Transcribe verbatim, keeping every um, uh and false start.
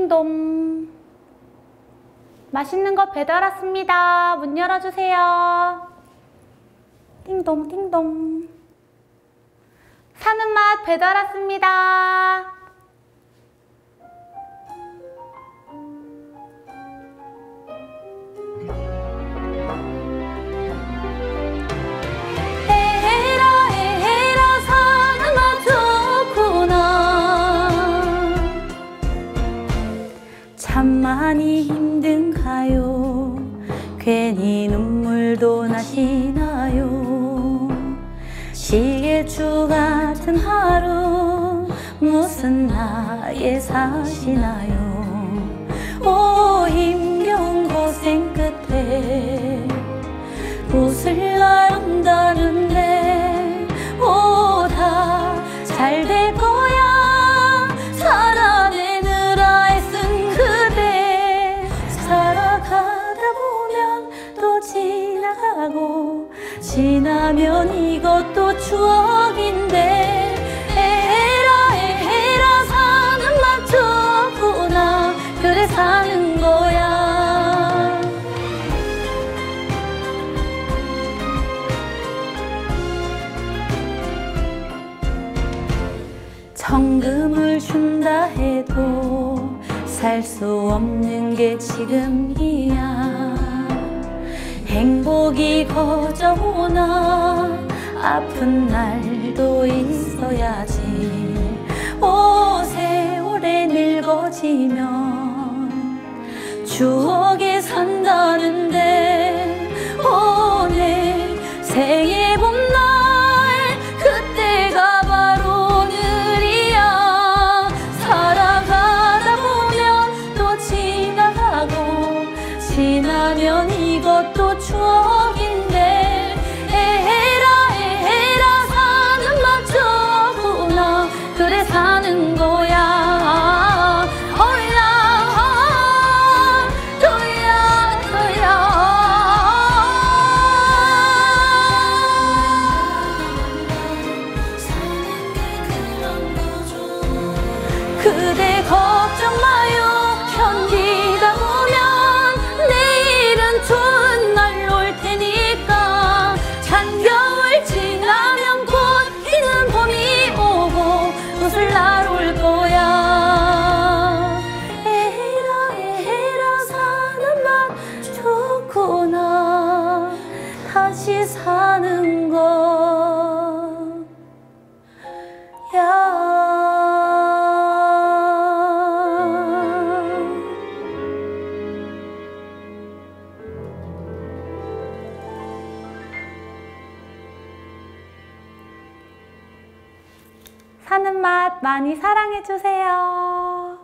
띵동. 맛있는 거 배달 왔습니다. 문 열어주세요. 띵동 띵동. 사는 맛 배달 왔습니다. 에헤라 에헤라 사는 맛 좋구나. 참 많이 힘든가요? 괜히 눈물도 나시나요? 시계추 같은 하루 무슨 나에 사시나요? 오 힘겨운 고생 끝에 웃을 날 온다는데 오 다 잘 될 거야 살아내느라 애쓴 그대. 살아가다 보면 또 지나가고 지나면 이것도 추억인데 에헤라 에헤라 사는 맛 좋구나. 그래 사는 거야. 정금을 준다 해도 살 수 없는 게 지금이야. 행복이 거저 오나 아픈 날도 있어야지. 오 세월에 늙어지면 추억에 산다는데 오 내 생애 봄날 그때가 바로 오늘이야. 살아가다 보면 또 지나가고 지나면 이것도 추억인데 에헤라 에헤라 사는 맛 좋구나. 그래 사는 거야. 어야 도야 도야. 그대 걱정 마요. 견디다 보면 내일은 좋은 날 올 테니까. 한겨울 지나면 곧 피는 봄이 오고 웃을 날 올 거야. 에헤라 에헤라 사는 맛 좋구나. 다시 사는 거야. 사는 맛 많이 사랑해주세요.